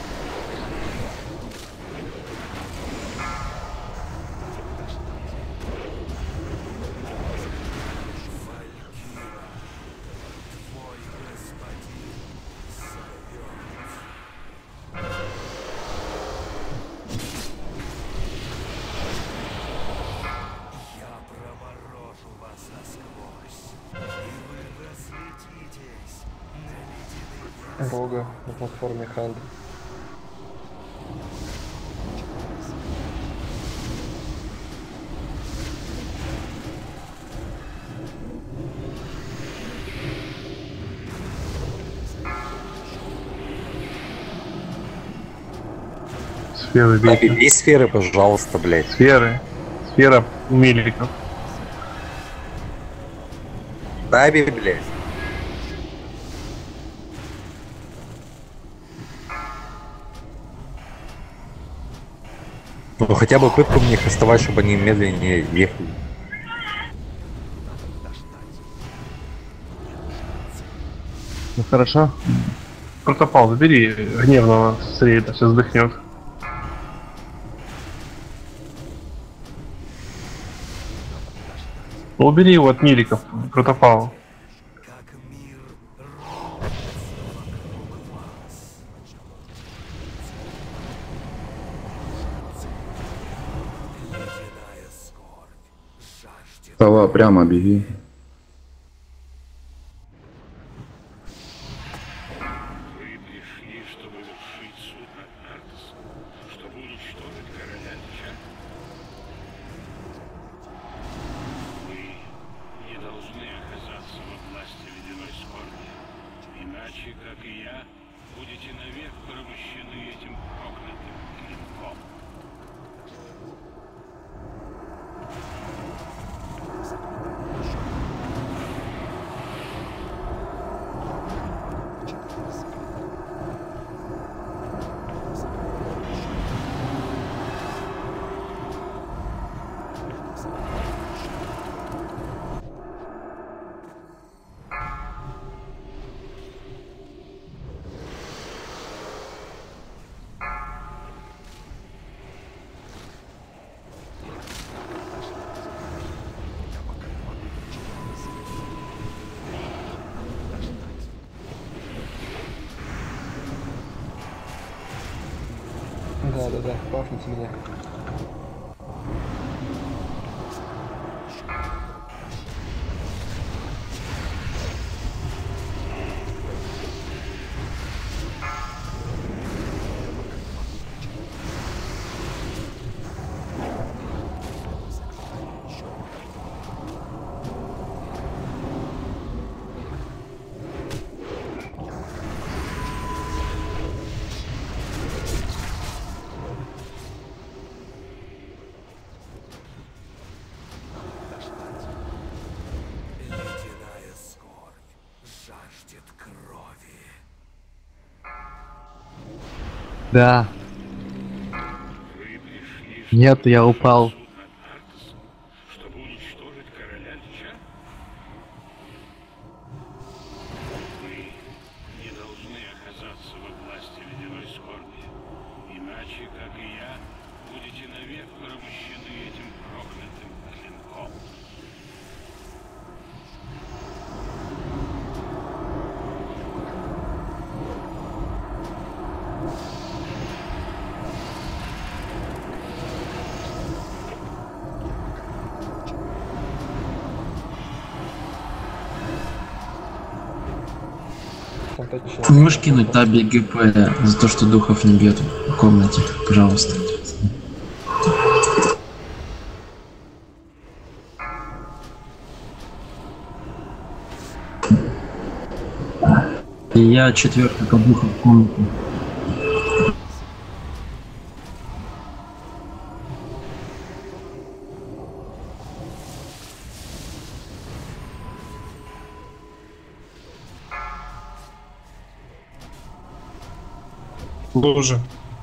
Рога на платформе Хант. Сферы бейте. И сферы, пожалуйста, блядь. Сферы. Сфера у миликов. Таби, блядь. Ну хотя бы пытку мне их оставать, чтобы они медленнее ехали. Ну хорошо. Протопал, забери гневного с рейда, сейчас сдохнет. Ну, убери его от миликов, протопал. Сова, прямо беги. Да, да, да, бафните меня. Да. Нет, я упал. Чтобы уничтожить короля Лича? Вы не должны оказаться во власти ледяной скорби. Иначе, как и я, будете навек порабощены этим проклятым клинком. Ты можешь кинуть таби ГП за то, что духов не бьет в комнате, пожалуйста. И я четвертый духа в комнате. Лужа.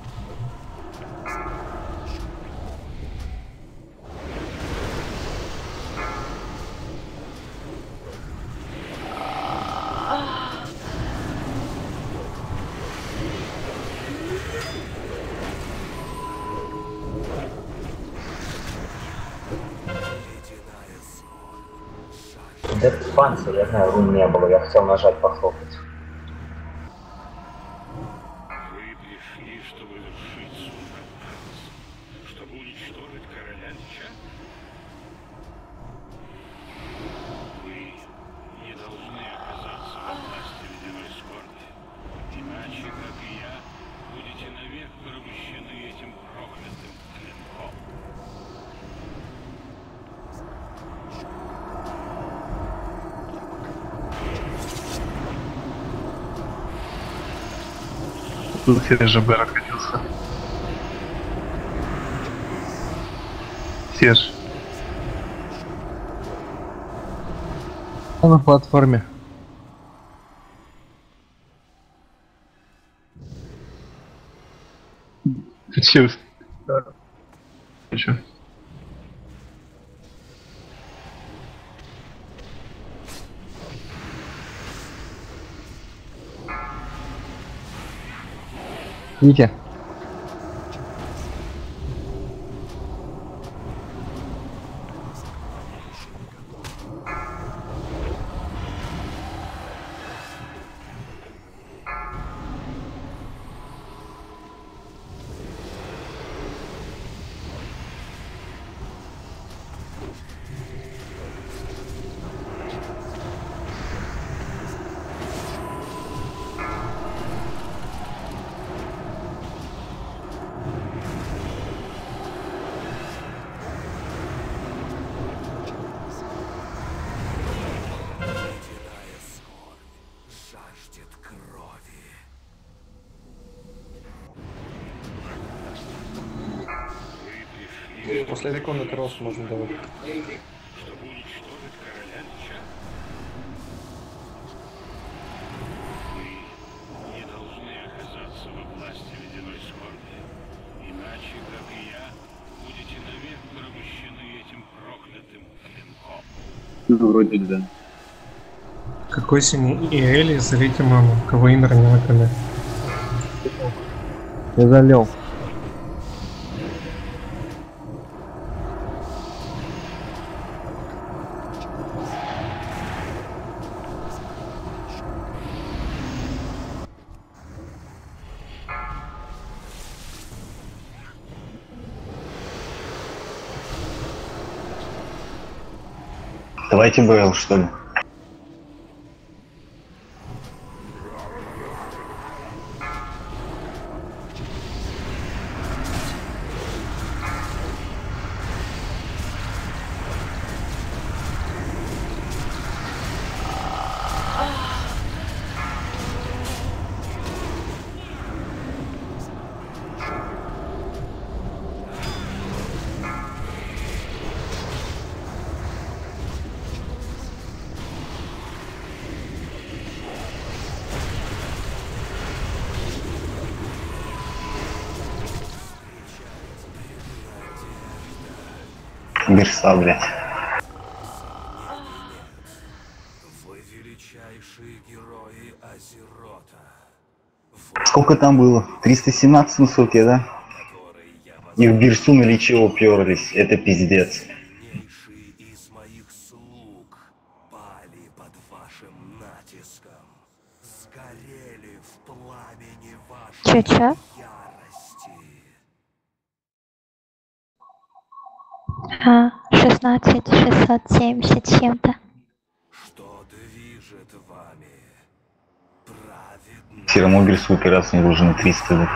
Дед Панцирь, я знаю, рун не было, я хотел нажать похлопать. Вы пришли, чтобы вершить суд Артакс, чтобы уничтожить короля Лича? Вы не должны оказаться во власти ледяной скорби. Иначе, как и я, будете навек порабощены этим проклятым клинком. Тут Серж ЖБ раскатился. Серж. Он на платформе. Че? Че? Витя. После этой комнаты рост можно давать. Чтобы уничтожить короля Лича? Вы не должны оказаться во власти ледяной скорби. Иначе, как и я, будете навек порабощены этим проклятым клинком. Ну, вроде да. Какой сегодня и Эли, залейте маму, кого Инра не на канале. Я залил. Давайте БЛ, что ли? Берса, блядь. Сколько там было? триста семнадцать высокие, да? И в Бирсу на лечо уперлись. Это пиздец. Чё-чё? А, шестнадцать шестьсот семьдесят с чем-то. Все равно в Бирсу упираться не должен триста, да?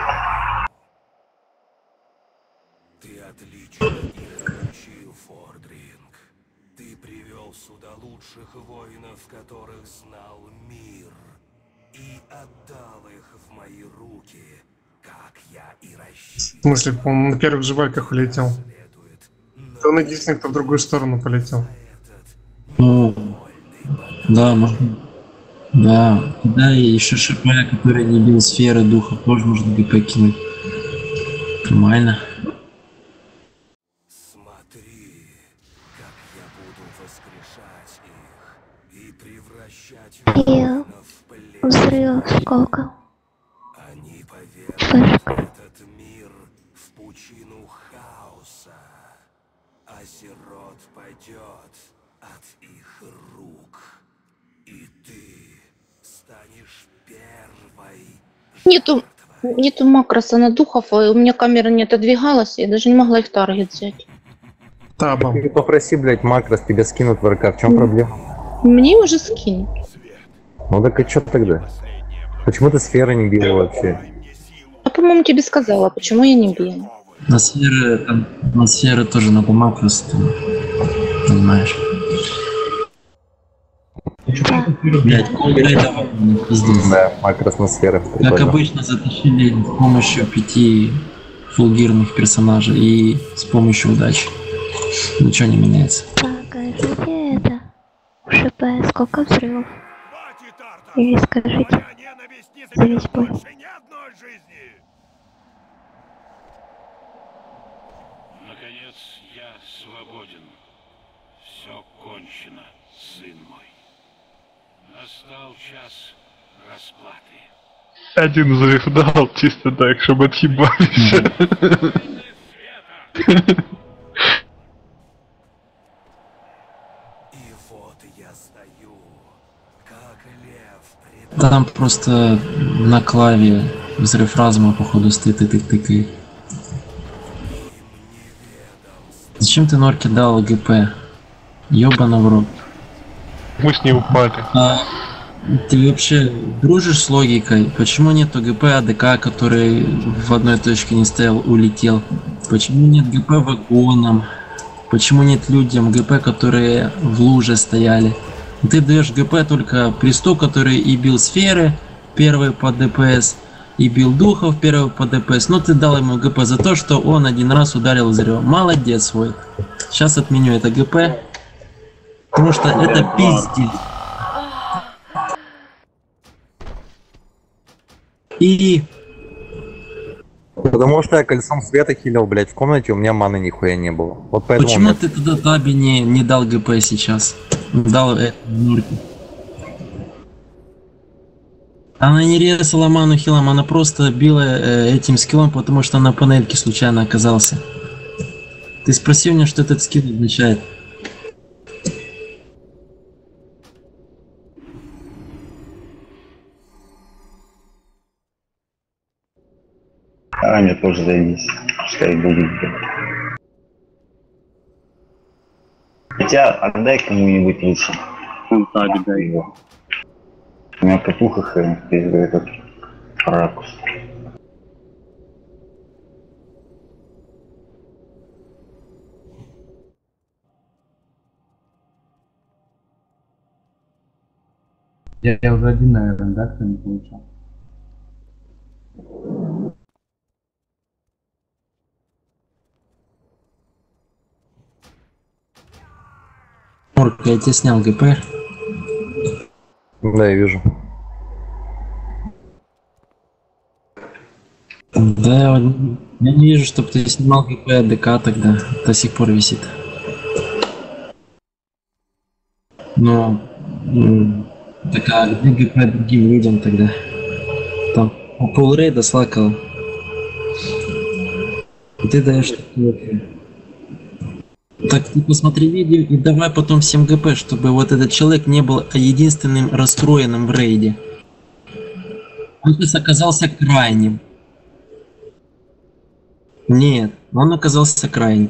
В смысле, он на первых же байках улетел. То он единственный, кто в другую сторону полетел. Ну, да, можно. Да, да, и еще Шипая, который не бил сферы духа, тоже можно бы покинуть. Нормально. И взрыв сколько? Вспышка. Нету, нету макроса на духов, и у меня камера не отодвигалась, я даже не могла их таргет взять. Табом. Ты попроси, блядь, макрос, тебе скинут в РК. В чем проблема? Мне уже скинь. Ну так и что тогда? Почему ты сферы не била вообще? Я, по-моему, тебе сказала, почему я не била. На сферы, там, на сферы тоже надо макрос, ты понимаешь. Блять, играй давай, пиздец. Да, макрос на сферы. Как обычно, затащили с помощью пяти фулгирных персонажей и с помощью удачи. Ничего не меняется. Покажите это. В ШП сколько взрывов? Или скажите за весь бой. Наконец я свободен. Все кончено, сын мой. Настал час расплаты. Один взрыв дал, чисто так, чтобы отъебались. Там просто на клаве взрыв разума, походу, стоит и тык-тыкает. Зачем ты Норке дал ГП? Ёбана в рот. Мы с ней упали. А, ты вообще дружишь с логикой? Почему нету ГП АДК, который в одной точке не стоял, улетел? Почему нет ГП вагоном? Почему нет людям ГП, которые в луже стояли? Ты даешь ГП только Престу, который и бил сферы, первый по ДПС, и бил духов, первый по ДПС. Но ты дал ему ГП за то, что он один раз ударил взрыв. Молодец свой. Сейчас отменю это ГП. Потому что это пиздец. И... Потому что я кольцом света хилил, блядь, в комнате, у меня маны нихуя не было. Вот поэтому почему меня... ты тогда Таби не, не дал ГП сейчас? Дал э, Нурке. Она не резала ману хилом, она просто била э, этим скиллом, потому что на панельке случайно оказался. Ты спроси у меня, что этот скилл означает. Аня тоже займись. Пускай будет. Хотя отдай кому-нибудь лучше. Он таби, дай его. У меня катуха хрен, этот ракус. Я, я уже один, наверное, да, кто-нибудь получал? Морка, я тебе снял ГП. Да, я вижу. Да, я не вижу, чтобы ты снимал ГП АДК тогда. До сих пор висит. Но м, так а где ГП другим людям тогда? Там полрейда слакал. И ты даешь такие. Так ты посмотри видео и давай потом всем ГП, чтобы вот этот человек не был единственным расстроенным в рейде. Он сейчас оказался крайним. Нет, он оказался крайним.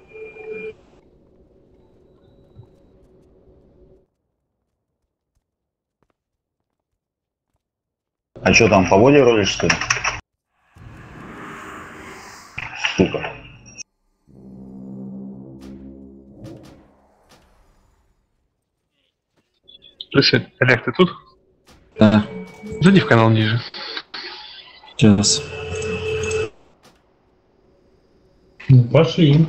А что там, по воде ролишь, что ли? Сука. Привет, Олег, ты тут? Да. Зайди в канал ниже. Сейчас. Ну, пошли.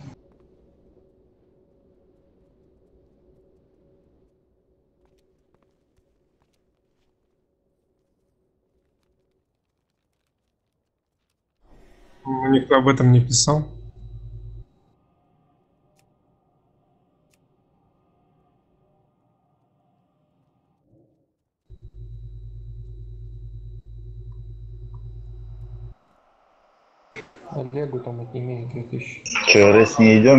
Ну, никто об этом не писал. Олегу там отними две тысячи. Че, раз не идем?